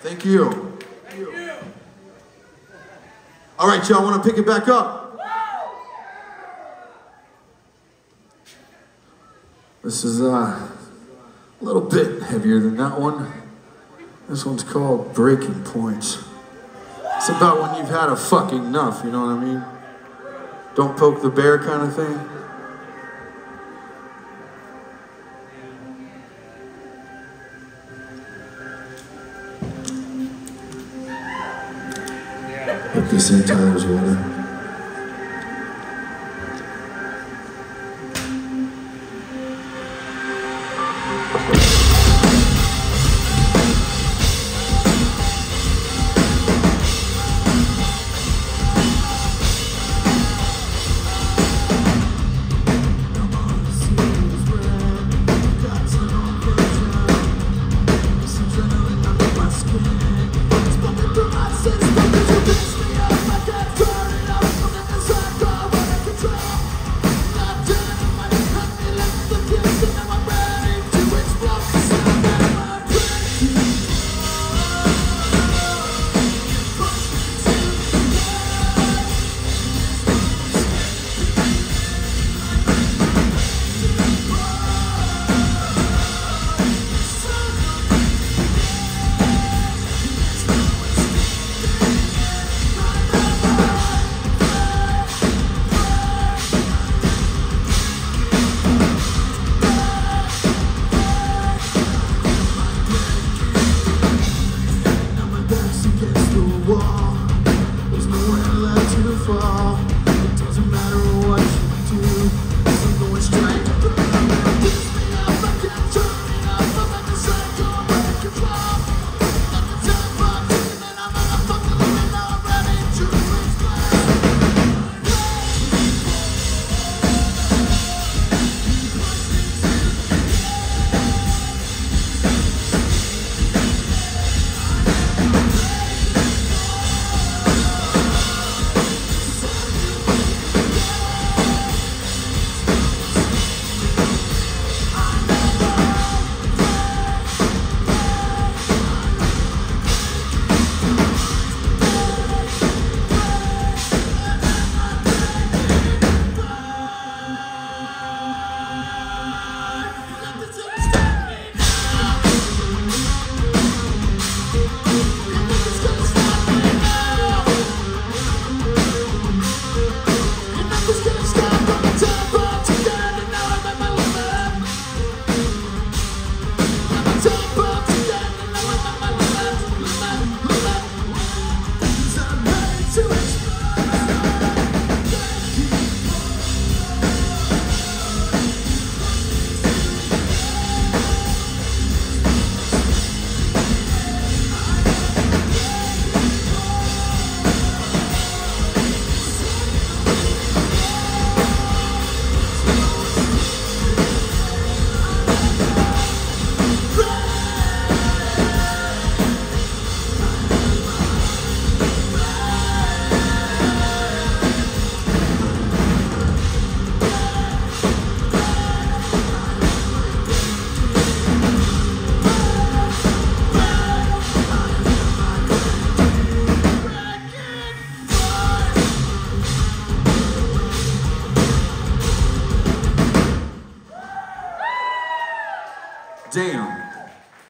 Thank you. All right, y'all, want to pick it back up? This is a little bit heavier than that one. This one's called Breaking Points. It's about when you've had a fucking enough, you know what I mean? Don't poke the bear kind of thing. Hope this ain't Tyler's water.